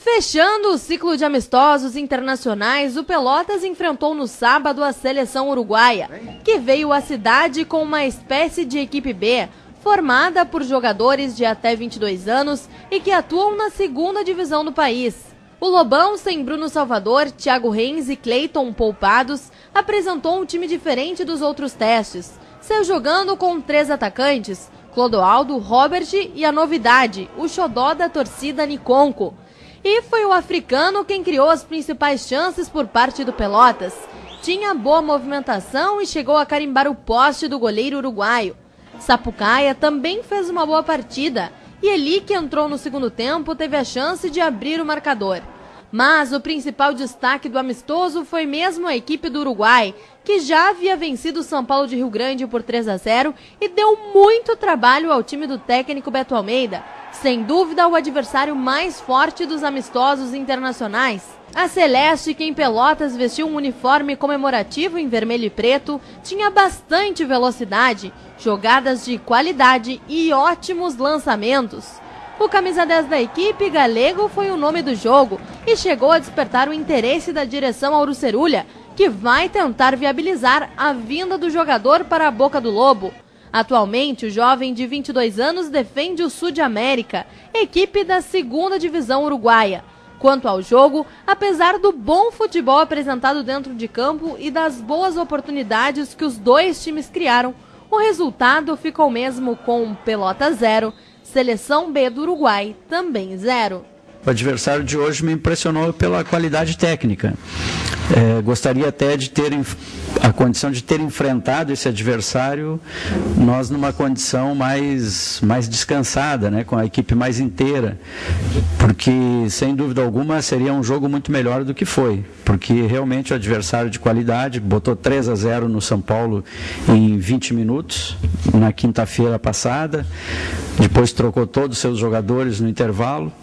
Fechando o ciclo de amistosos internacionais, o Pelotas enfrentou no sábado a seleção uruguaia, que veio à cidade com uma espécie de equipe B, formada por jogadores de até 22 anos e que atuam na segunda divisão do país. O Lobão, sem Bruno Salvador, Thiago Reis e Cleiton poupados, apresentou um time diferente dos outros testes, saiu jogando com 3 atacantes, Clodoaldo, Robert e a novidade, o xodó da torcida Niconco. E foi o africano quem criou as principais chances por parte do Pelotas. Tinha boa movimentação e chegou a carimbar o poste do goleiro uruguaio. Sapucaia também fez uma boa partida e Eli, que entrou no segundo tempo, teve a chance de abrir o marcador. Mas o principal destaque do amistoso foi mesmo a equipe do Uruguai, que já havia vencido o São Paulo de Rio Grande por 3-0 e deu muito trabalho ao time do técnico Beto Almeida. Sem dúvida, o adversário mais forte dos amistosos internacionais. A Celeste, que em Pelotas vestiu um uniforme comemorativo em vermelho e preto, tinha bastante velocidade, jogadas de qualidade e ótimos lançamentos. O camisa 10 da equipe, Galego, foi o nome do jogo e chegou a despertar o interesse da direção Aurucerulha, que vai tentar viabilizar a vinda do jogador para a Boca do Lobo. Atualmente, o jovem de 22 anos defende o Sul de América, equipe da segunda divisão uruguaia. Quanto ao jogo, apesar do bom futebol apresentado dentro de campo e das boas oportunidades que os dois times criaram, o resultado ficou mesmo com Pelota 0, Seleção B do Uruguai também 0. O adversário de hoje me impressionou pela qualidade técnica. Gostaria até de ter a condição de ter enfrentado esse adversário, nós numa condição mais descansada, né, com a equipe mais inteira, porque sem dúvida alguma seria um jogo muito melhor do que foi, porque realmente o adversário de qualidade botou 3-0 no São Paulo em 20 minutos, na quinta-feira passada, depois trocou todos os seus jogadores no intervalo.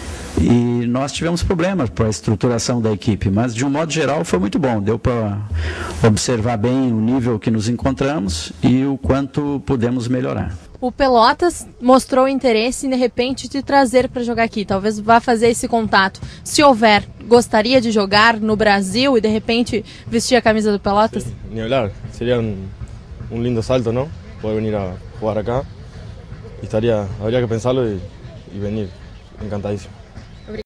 E nós tivemos problemas para a estruturação da equipe, mas de um modo geral foi muito bom. Deu para observar bem o nível que nos encontramos e o quanto pudemos melhorar. O Pelotas mostrou interesse em, de repente, te trazer para jogar aqui. Talvez vá fazer esse contato. Se houver, gostaria de jogar no Brasil e, de repente, vestir a camisa do Pelotas? Sí, ni hablar. Sería un lindo salto, ¿no? Poder venir a jugar acá. Y habría que pensarlo y venir. Encantadísimo.